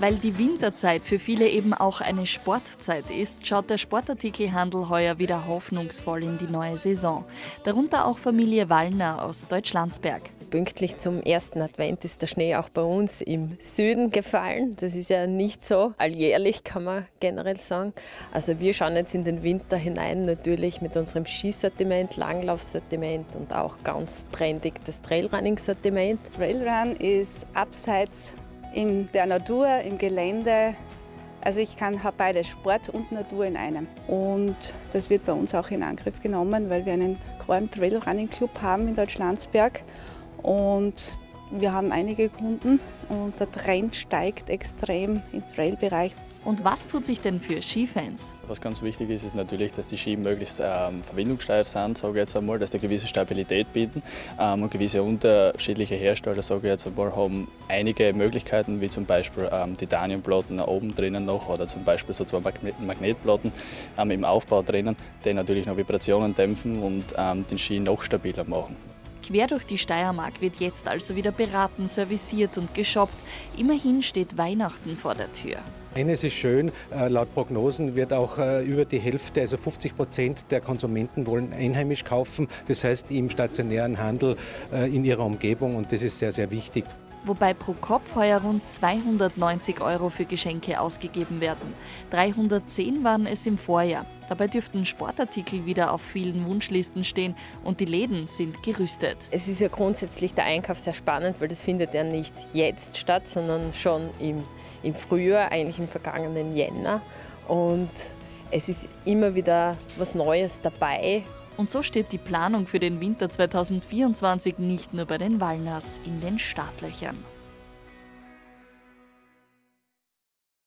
Weil die Winterzeit für viele eben auch eine Sportzeit ist, schaut der Sportartikelhandel heuer wieder hoffnungsvoll in die neue Saison. Darunter auch Familie Wallner aus Deutschlandsberg. Pünktlich zum ersten Advent ist der Schnee auch bei uns im Süden gefallen. Das ist ja nicht so alljährlich, kann man generell sagen. Also wir schauen jetzt in den Winter hinein, natürlich mit unserem Skisortiment, Langlaufsortiment und auch ganz trendig das Trailrunning-Sortiment. Trailrun ist abseits in der Natur, im Gelände. Also ich habe beides, Sport und Natur in einem. Und das wird bei uns auch in Angriff genommen, weil wir einen großen Trailrunning-Club haben in Deutschlandsberg. Und wir haben einige Kunden und der Trend steigt extrem im Trailbereich. Und was tut sich denn für Skifans? Was ganz wichtig ist, ist natürlich, dass die Ski möglichst verbindungssteif sind, sage ich jetzt einmal, dass die gewisse Stabilität bieten. Und gewisse unterschiedliche Hersteller, sage ich jetzt einmal, haben einige Möglichkeiten, wie zum Beispiel Titaniumplatten oben drinnen noch oder zum Beispiel so zwei Magnetplatten im Aufbau drinnen, die natürlich noch Vibrationen dämpfen und den Ski noch stabiler machen. Quer durch die Steiermark wird jetzt also wieder beraten, serviciert und geshoppt. Immerhin steht Weihnachten vor der Tür. Eines ist schön, laut Prognosen wird auch über die Hälfte, also 50% der Konsumenten wollen einheimisch kaufen. Das heißt im stationären Handel in ihrer Umgebung und das ist sehr, sehr wichtig. Wobei pro Kopf heuer rund 290 € für Geschenke ausgegeben werden. 310 waren es im Vorjahr. Dabei dürften Sportartikel wieder auf vielen Wunschlisten stehen und die Läden sind gerüstet. Es ist ja grundsätzlich der Einkauf sehr spannend, weil das findet ja nicht jetzt statt, sondern schon im Frühjahr, eigentlich im vergangenen Jänner. Und es ist immer wieder was Neues dabei. Und so steht die Planung für den Winter 2024 nicht nur bei den Wallners in den Startlöchern.